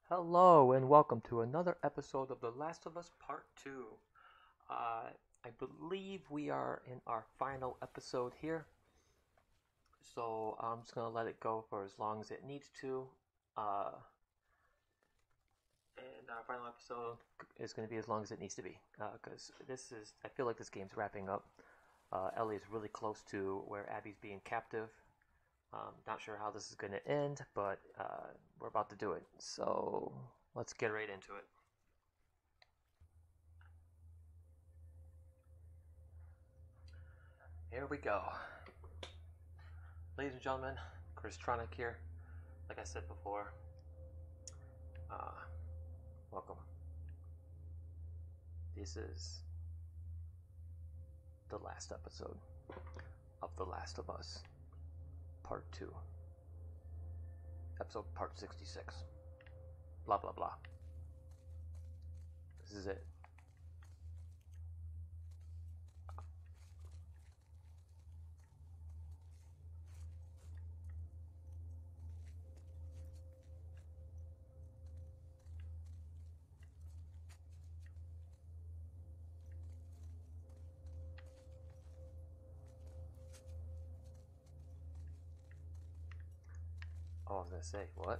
Hello and welcome to another episode of The Last of Us Part 2. I believe we are in our final episode here, so I'm just going to let it go for as long as it needs to. And our final episode is going to be as long as it needs to be, because I feel like this game's wrapping up. Ellie is really close to where Abby's being captive. Not sure how this is going to end, but we're about to do it. So let's get right into it. Here we go. Ladies and gentlemen, Chris Tronic here. Like I said before, welcome. This is the last episode of The Last of Us. Part 2. Episode part 66. Blah blah blah. This is it. Oh, I was gonna say, what?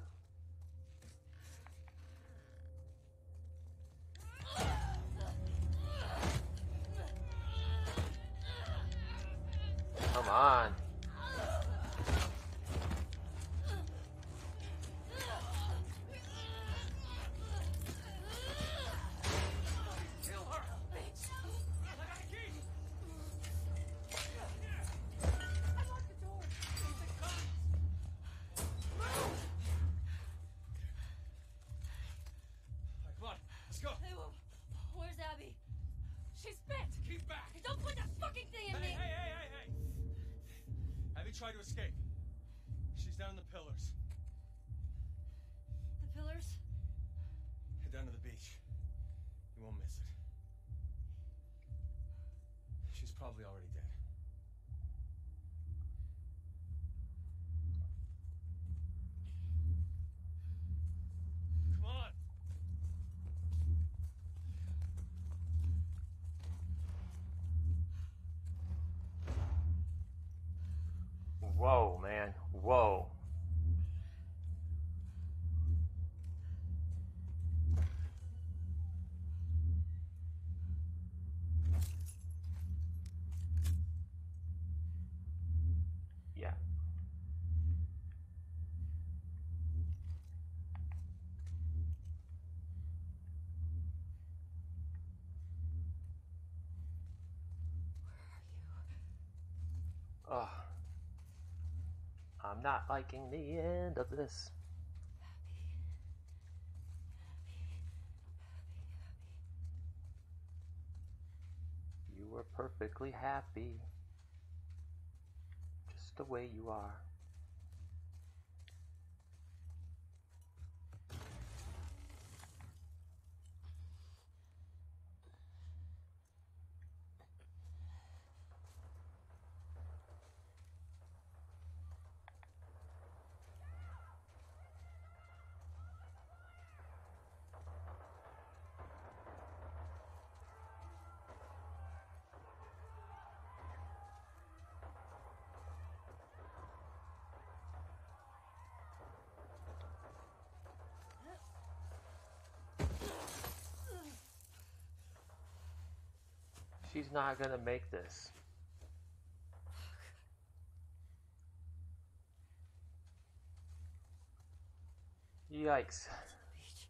Come on. Kill her! Bitch! I got the key! Unlock the door! It's a gun! Move! Alright, come on, let's go! Hey, where's Abby? She's bit! Keep back! Hey, don't put that fucking thing in me! Hey! Abby tried to escape. She's down in the pillars. The pillars? Head down to the beach. You won't miss it. She's probably already dead. Come on! Whoa, man. Whoa. Yeah. Ugh. I'm not liking the end of this. You were perfectly happy. Just the way you are. She's not gonna make this. Yikes. Beach.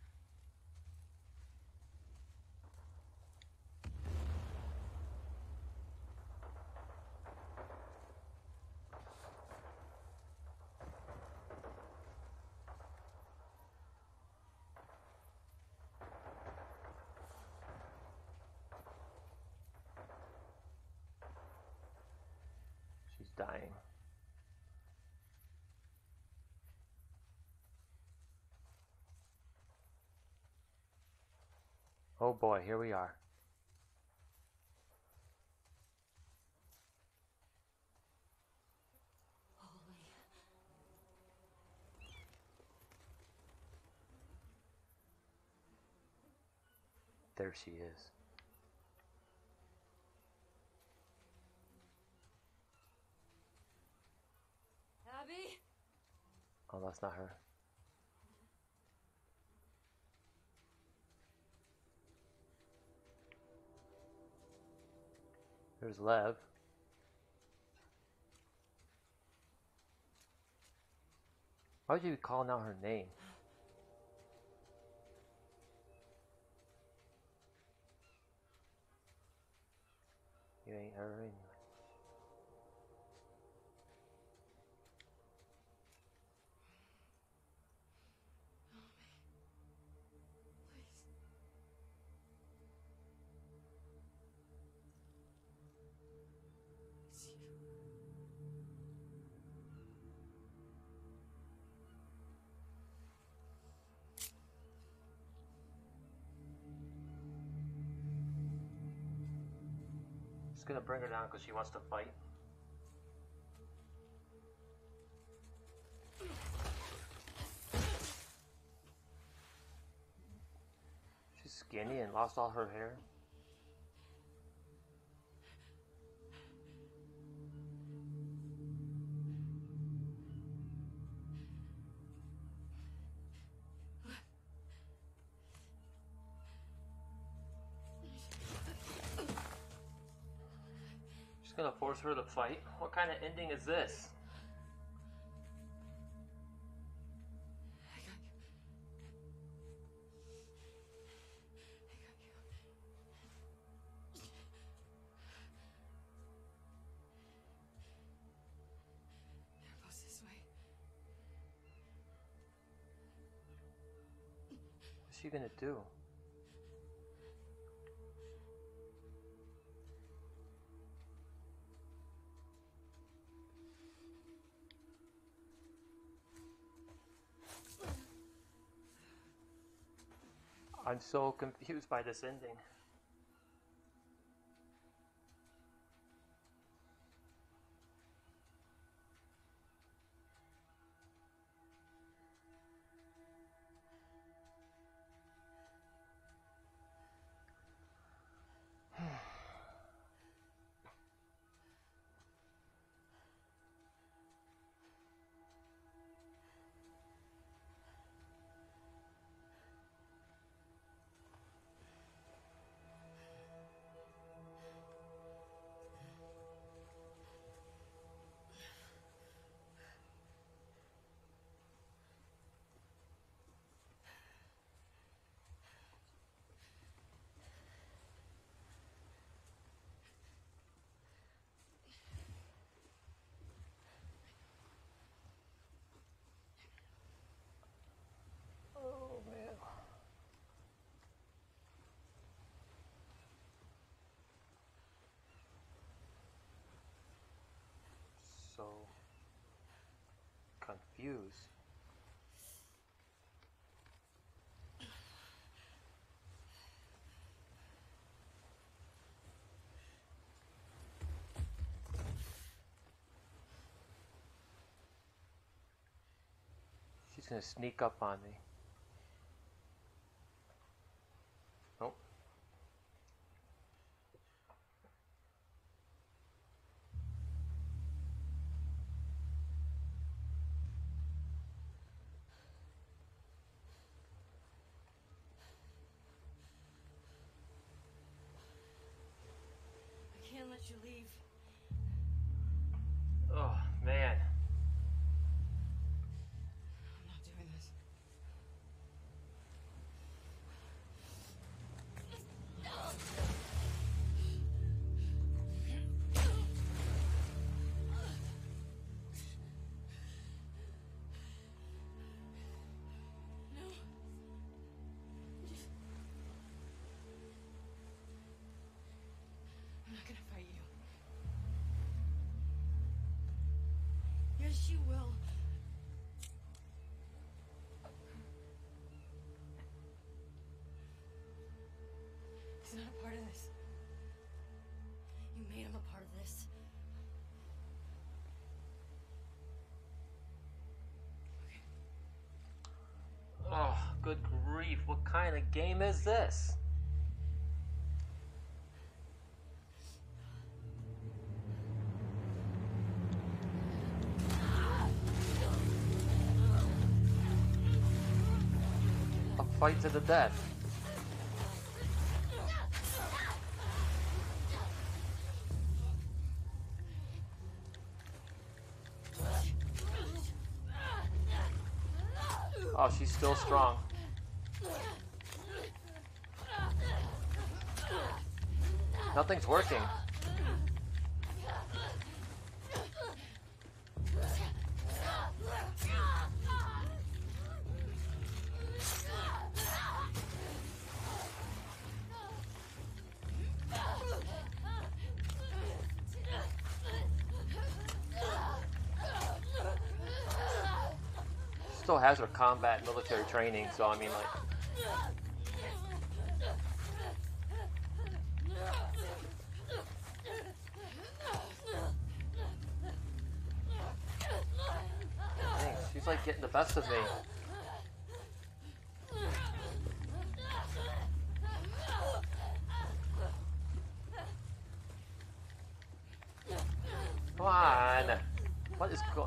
She's dying. Oh boy, here we are. Holy. There she is. Abby? Oh, that's not her. There's Lev. Why would you be calling out her name? You ain't her anyway. Just gonna bring her down because she wants to fight. She's skinny and lost all her hair. She's gonna force her to fight. What kind of ending is this? What's she gonna do? I'm so confused by this ending. Oh man. So confused. She's gonna sneak up on me. Nope. I can't let you leave. Oh man. I'm not doing this. I'm not gonna fight you. Yes, you will. He's not a part of this. You made him a part of this. Oh, good grief. What kind of game is this? fight to the death. Oh, she's still strong. Nothing's working. Still has her combat military training, so I mean, like, dang, she's like getting the best of me. Come on, what is going?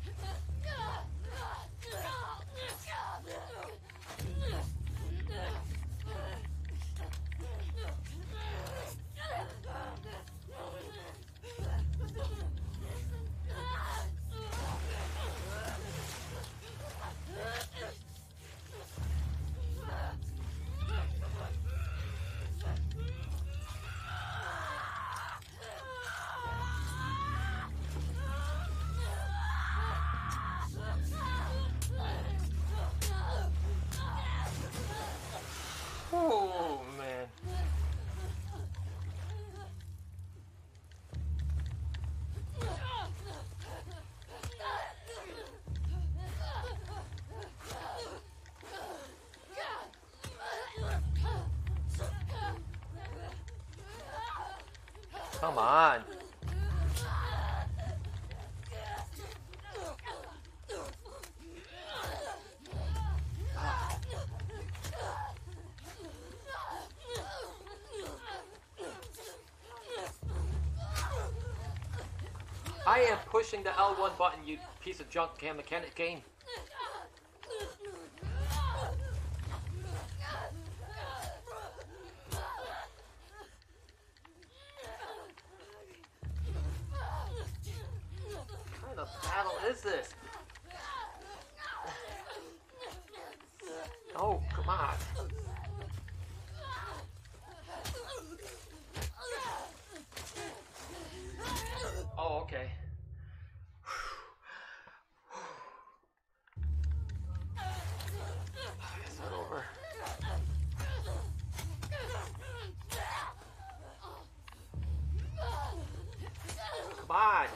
Oh man. Come on. I am pushing the L1 button, you piece of junk mechanic game. What kind of battle is this? Oh, come on. Oh, okay. Is that over? Come on.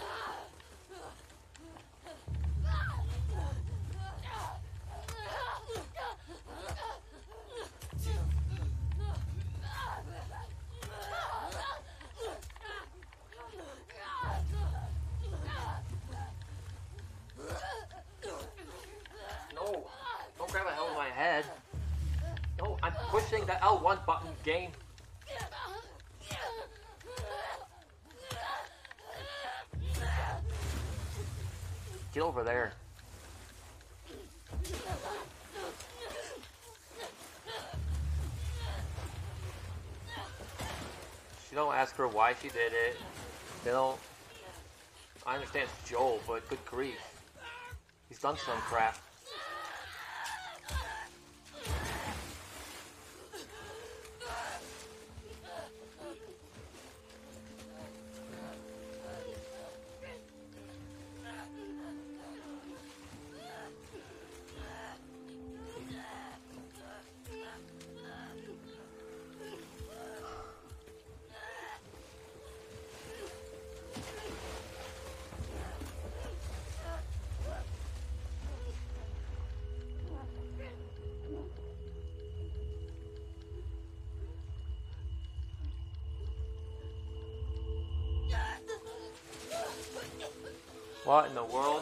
No, don't grab a hell of my head. No, I'm pushing the L1 button, game. Get over there. She don't ask her why she did it. They don't. I understand it's Joel, but good grief. He's done some crap. What in the world?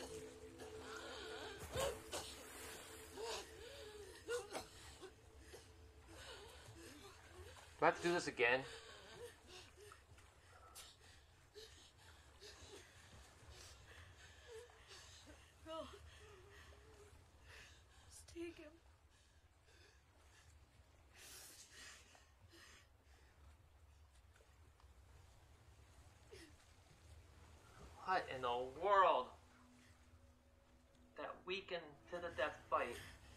Do I have to do this again? No. Just take him. What in the world? That weakened to the death fight.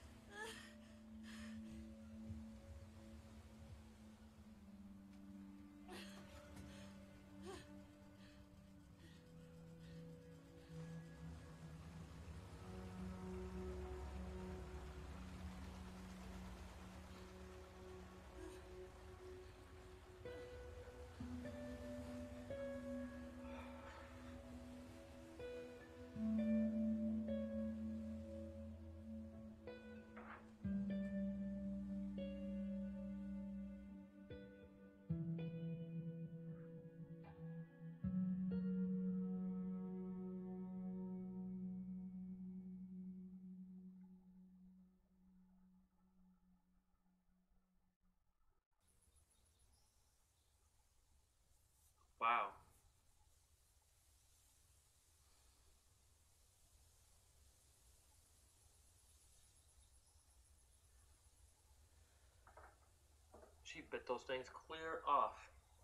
Wow. She bit those things clear off.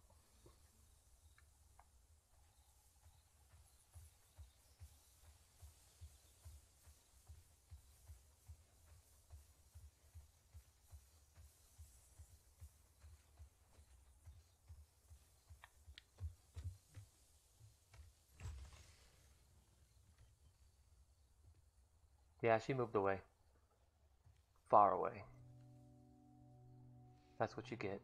Yeah, she moved away. Far away. That's what you get.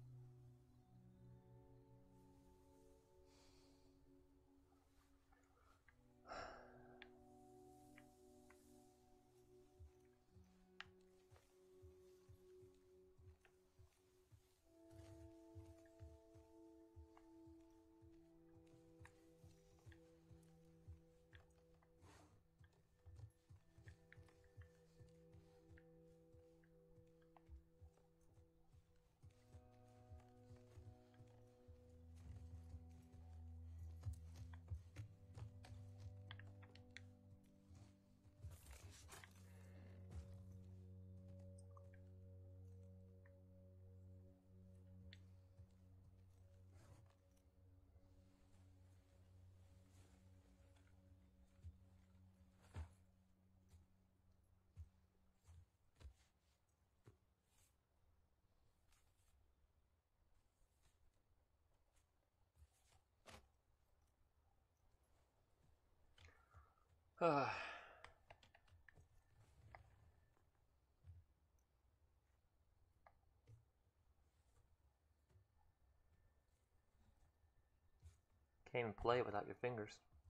Can't even play without your fingers.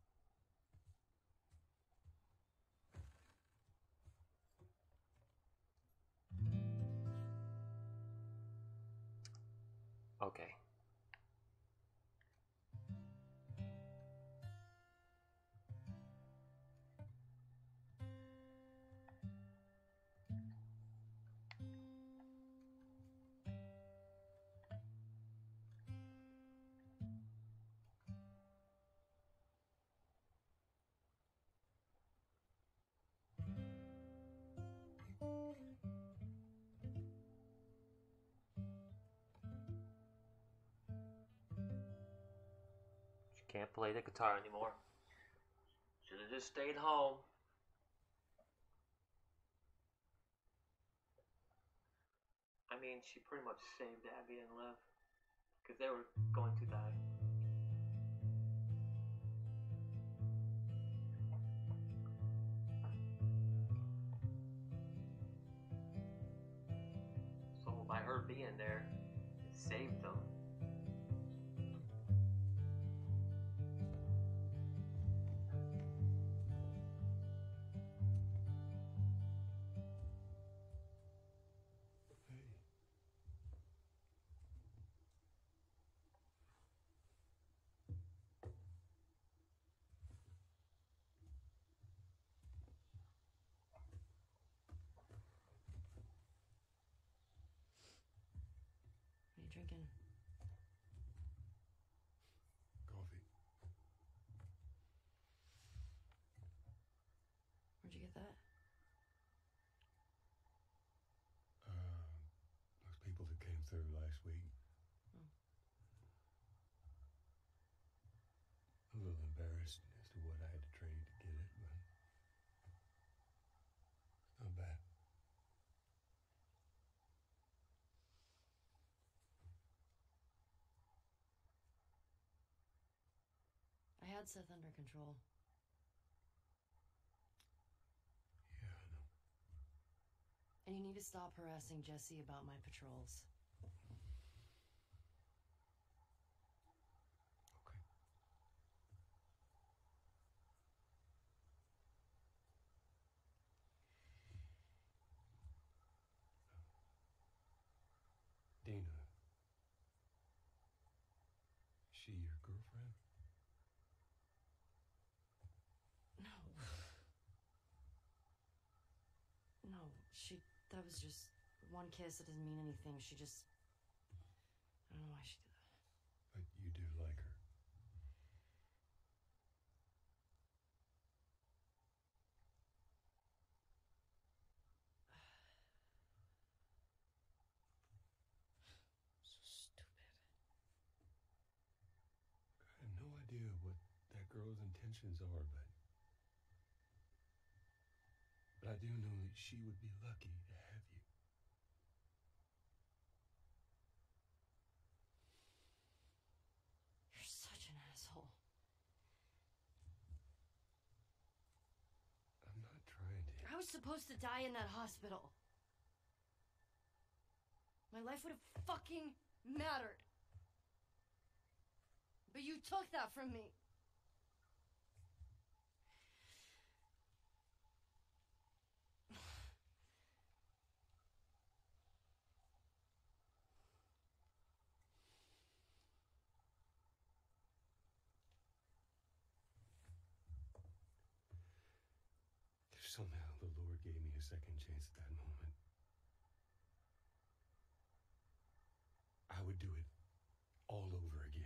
Okay. She can't play the guitar anymore. Should have just stayed home. I mean, she pretty much saved Abby and Lev. Because they were going to die. So by her being there, it saved them. What are you drinking? Coffee. Where'd you get that? Those people that came through last week. Oh. A little embarrassed, isn't had Seth under control. Yeah, I know. And you need to stop harassing Jesse about my patrols. Okay. Dina. She your girlfriend? No. No, that was just one kiss. It doesn't mean anything. I don't know why she did that. But you do like her. So stupid. I have no idea what that girl's intentions are, but I do know that she would be lucky to have you. You're such an asshole. I'm not trying to. I was supposed to die in that hospital. My life would have fucking mattered. But you took that from me. If somehow the Lord gave me a second chance at that moment, I would do it all over again.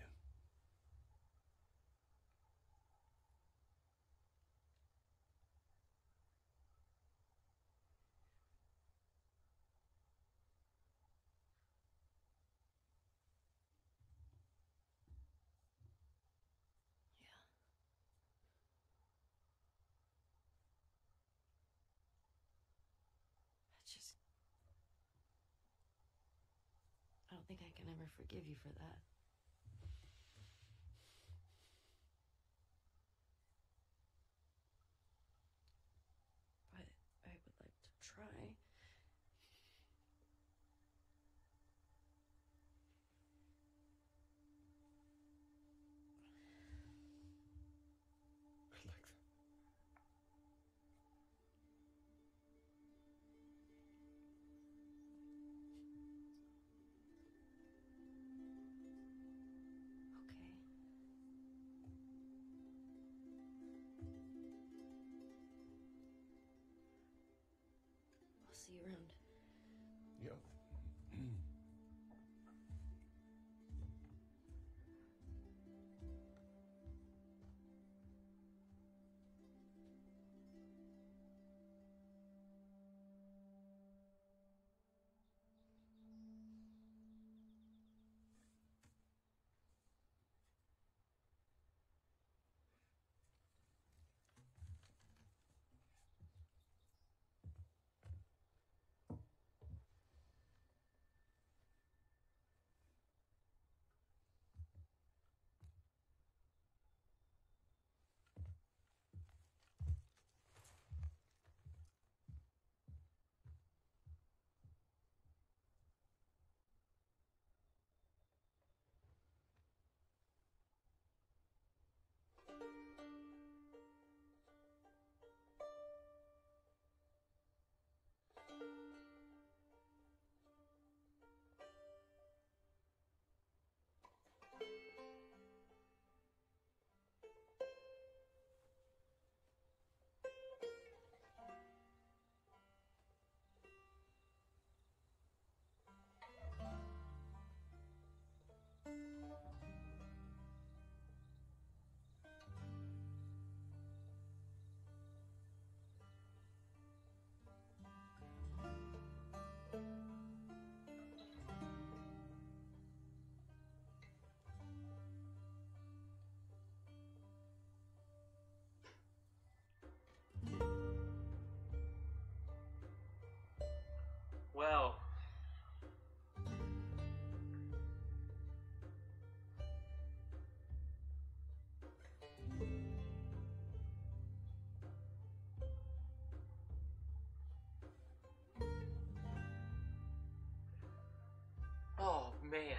I don't think I can ever forgive you for that. But I would like to try. I'd like that. Man.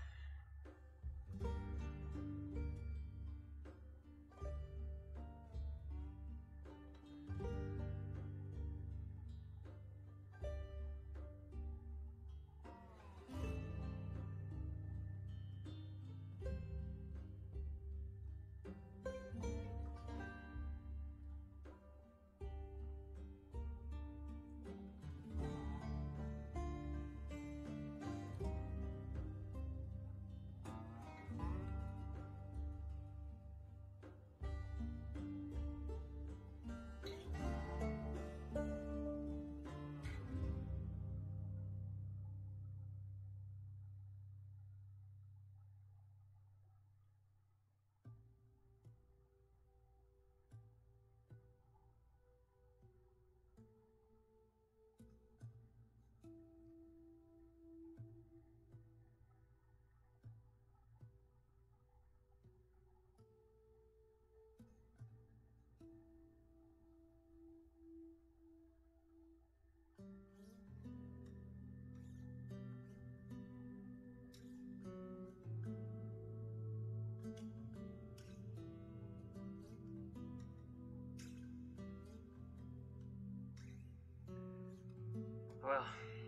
Well,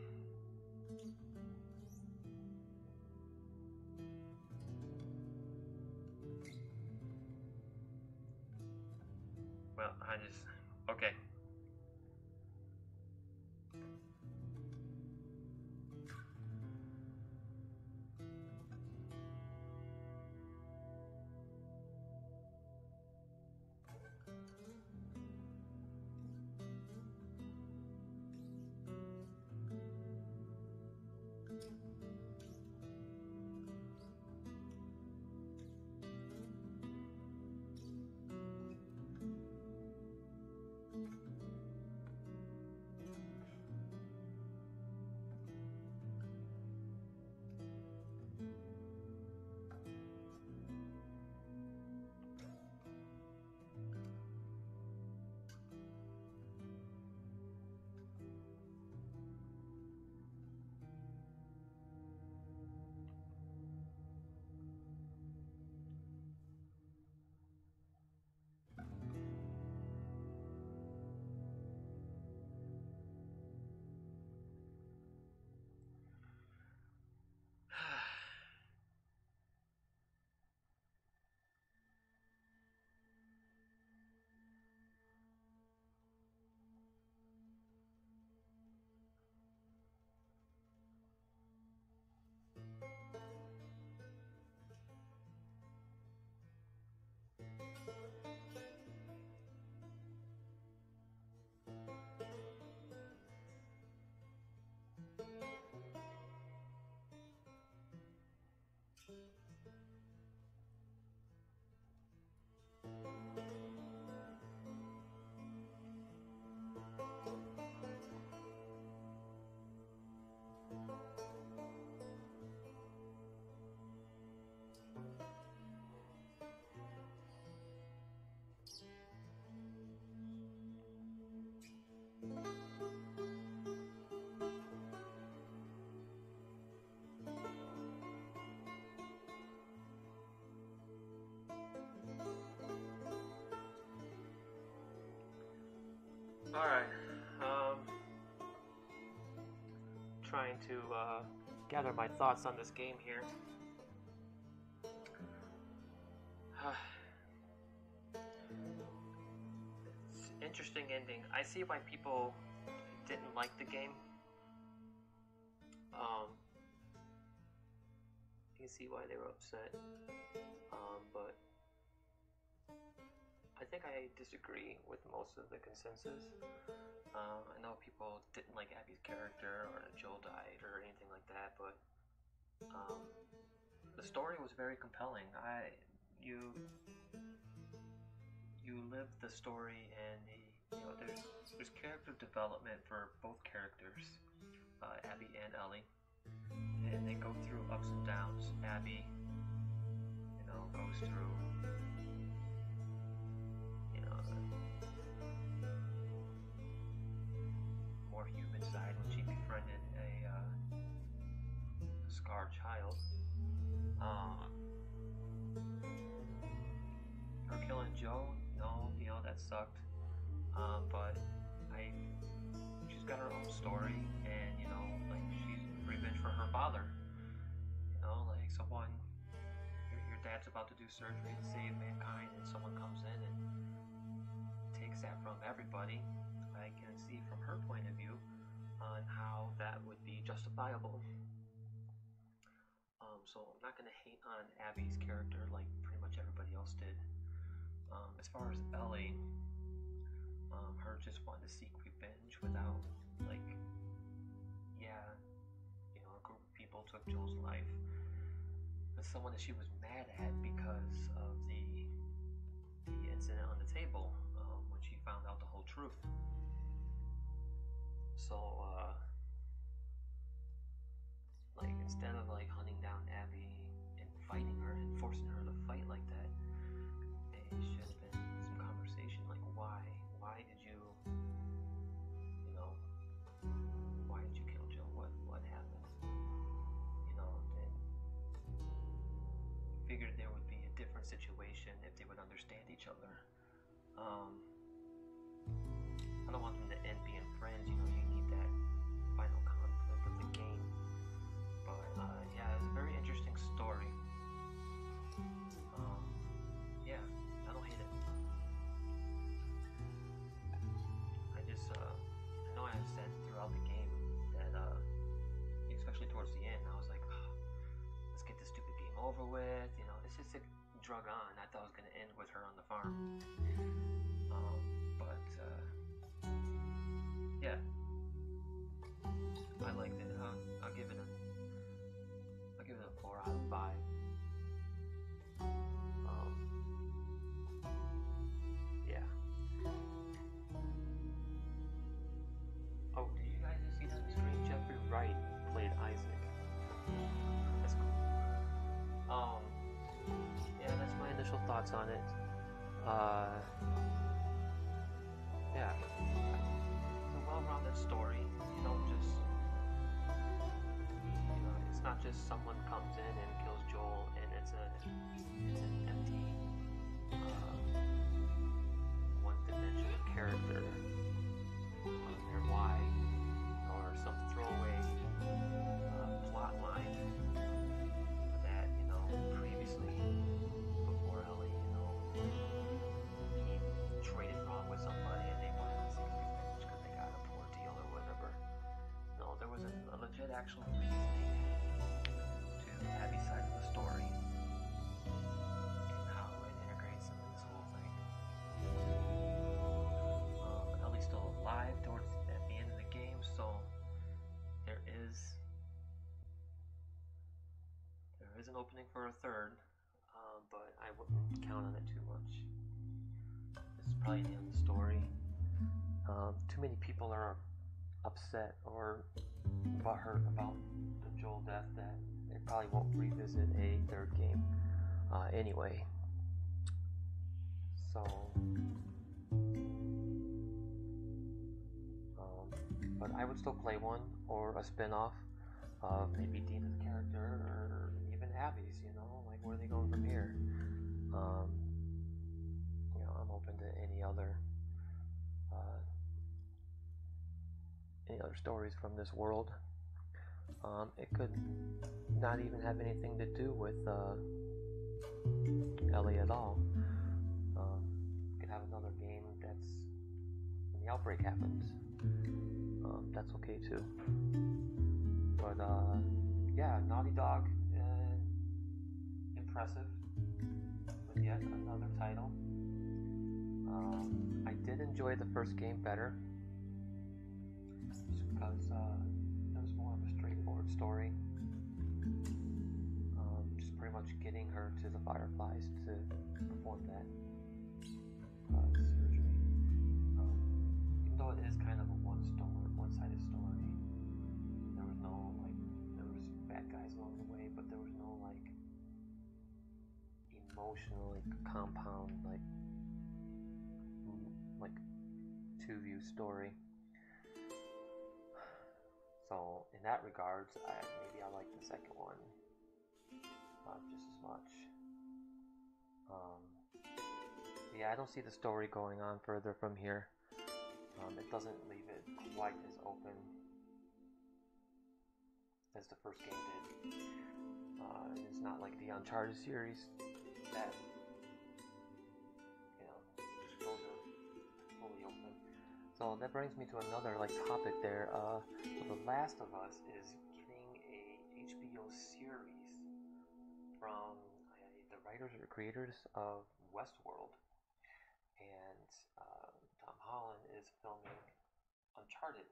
I just, okay. Alright, trying to gather my thoughts on this game here. It's an interesting ending. I see why people didn't like the game. You can see why they were upset. But I think I disagree with most of the consensus. I know people didn't like Abby's character or that Joel died or anything like that, but the story was very compelling. You live the story, and there's character development for both characters, Abby and Ellie, and they go through ups and downs. Abby, goes through more human side when she befriended a our child. Her killing Joe, no, that sucked. But she's got her own story, and like she's revenge for her father. Like someone, your dad's about to do surgery to save mankind, and someone comes in and takes that from everybody. I can see from her point of view on how that would be justifiable. So I'm not going to hate on Abby's character like pretty much everybody else did. As far as Ellie, her just wanting to seek revenge without, like, a group of people took Joel's life. But someone that she was mad at because of the incident on the table when she found out the whole truth. So, like, instead of like hunting down Abby and fighting her and forcing her to fight like that, there should have been some conversation. Like, why did you, why did you kill Joe? What happened? Then figured there would be a different situation if they would understand each other. I don't want them to end being friends. You need that final conflict of the game. But yeah, it's a very interesting story. Yeah, I don't hate it. I just I know I said throughout the game that especially towards the end, I was like, let's get this stupid game over with. It's just drug on. I thought it was gonna end with her on the farm. But yeah, I liked it. I'll give it a 4 out of 5. Yeah. Oh, did you guys see that on the screen? Jeffrey Wright played Isaac. That's cool. Yeah, that's my initial thoughts on it. Yeah, it's a well-rounded story. It's not just someone comes in and kills Joel and it's an empty, one-dimensional character. Or why, or some throwaway plot line that previously, before Ellie, he traded wrong with somebody and they wanted to seek revenge because they got a poor deal or whatever. No, there was a legit actual reasoning to Abby's side of the story and how it integrates into this whole thing. Ellie's still alive at the end of the game, so there is an opening for a third, but I wouldn't count on it too much. This is probably the end of the story. Too many people are upset or butthurt about the Joel death that they probably won't revisit a third game anyway. So, but I would still play one or a spin-off of maybe Dina's character or even Abby's, like where are they going from here? I'm open to any other stories from this world. It could not even have anything to do with Ellie at all. It could have another game that's when the outbreak happens. That's okay too. But yeah, Naughty Dog, impressive with yet another title. I did enjoy the first game better, just because it was more of a straightforward story. Just pretty much getting her to the Fireflies to perform that surgery. Even though it is kind of a one-sided story, there was bad guys along the way, but there was no emotional compound two-view story. So in that regards, maybe I like the second one just as much. Yeah, I don't see the story going on further from here. It doesn't leave it quite as open as the first game did. It's not like the Uncharted series that, you know, just goes fully open. So that brings me to another topic there. The Last of Us is getting a HBO series from the writers or creators of Westworld, and Tom Holland is filming Uncharted.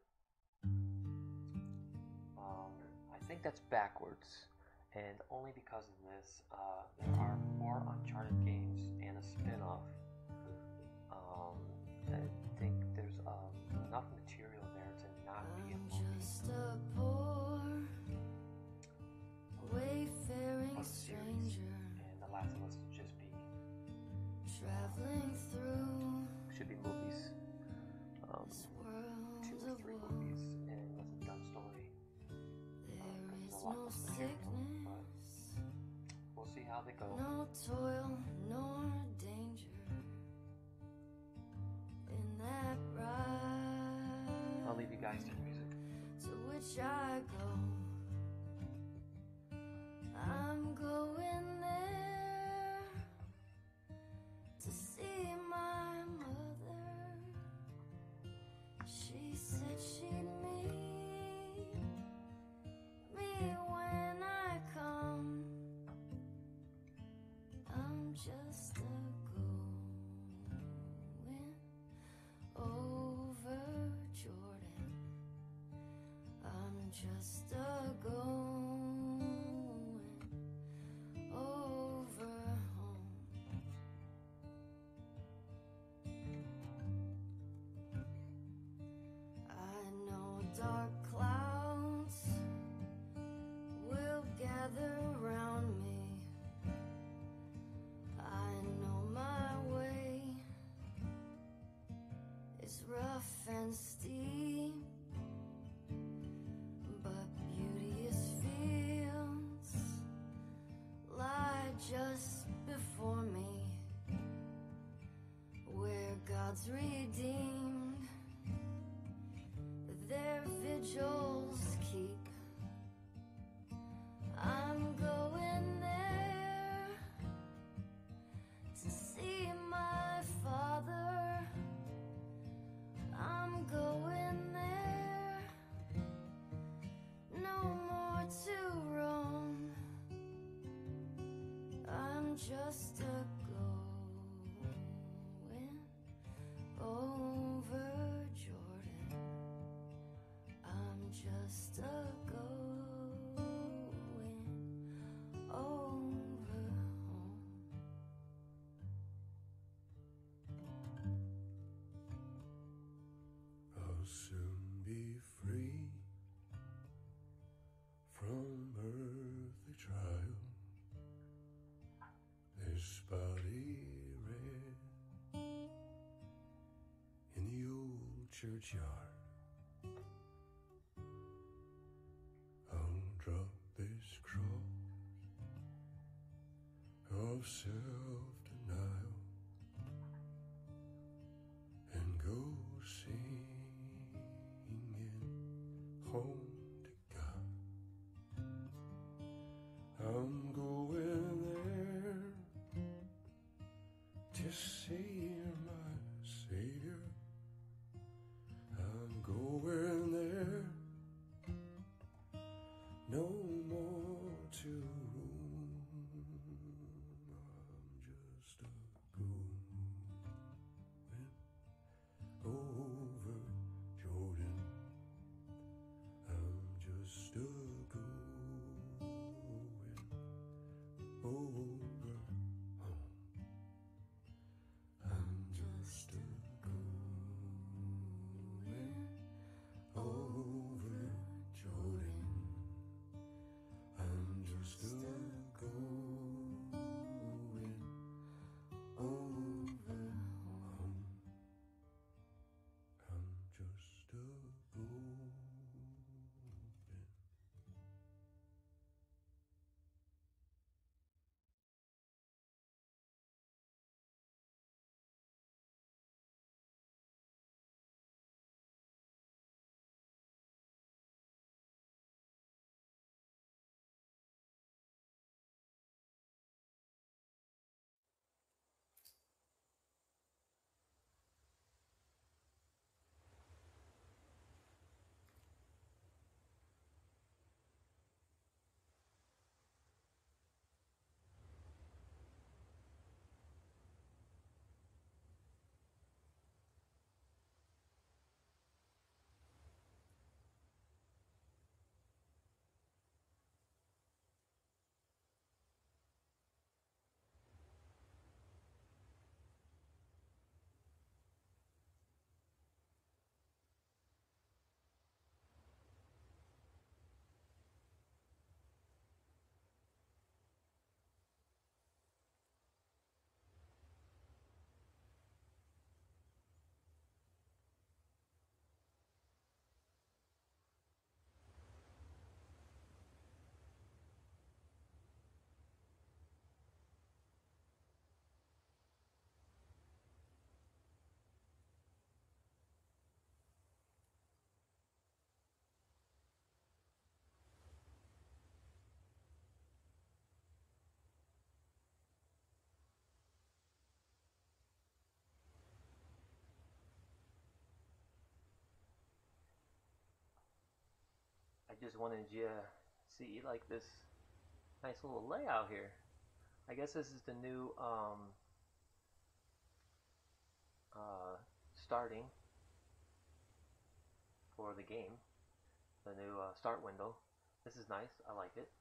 I think that's backwards, and only because of this, there are 4 Uncharted games and a spin-off. I think there's enough material there to not be a movie. Just a poor, wayfaring stranger, and The Last of Us would just be traveling through should be movies. this world 2 or of 3 woe. movies, and that's a done story. There is a lot no less material, but sickness, we'll see how they go. no toil, nor danger in that ride. I'll leave you guys to the music. To which I go. I'm going there to see my mother. She said she'd meet me when I come. I'm just a going over Jordan. I'm just a going over home. I know dark clouds will gather around me. I know my way is rough and steep, but beauteous fields lie just before me, where God's redeemed their vigils keep. I'm going there to see my father. I'm going there, no more to roam. I'm just a going over Jordan. I'm just a going over home. I'll soon be free from earthly trial. This body red in the old churchyard. I'll drop this cross of self-denial and go singing home to God. I'm going there to see my Savior. I'm going there, no more to roam. I'm just a going over Jordan. I'm just a going over home. I'm just a going over Jordan. I'm just a going over home. I'm just a going just wanted you to see like this nice little layout here. I guess this is the new starting for the game, the new start window. This is nice. I like it.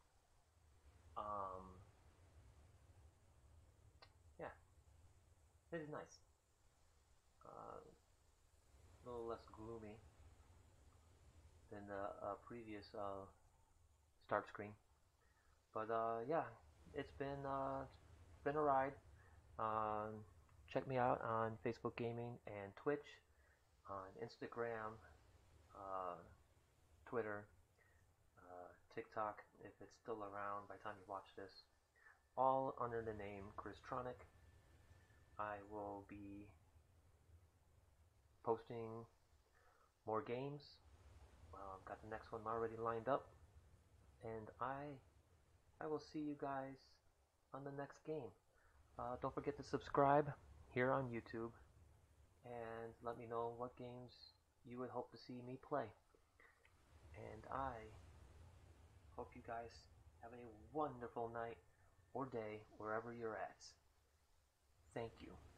Yeah, it is nice. A little less gloomy than the previous start screen. But yeah, it's been a ride. Check me out on Facebook Gaming and Twitch, on Instagram, Twitter, TikTok, if it's still around by the time you watch this. All under the name Christronic. I will be posting more games. Got the next one already lined up, and I will see you guys on the next game. Don't forget to subscribe here on YouTube and let me know what games you would hope to see me play. And I hope you guys have a wonderful night or day wherever you're at. Thank you.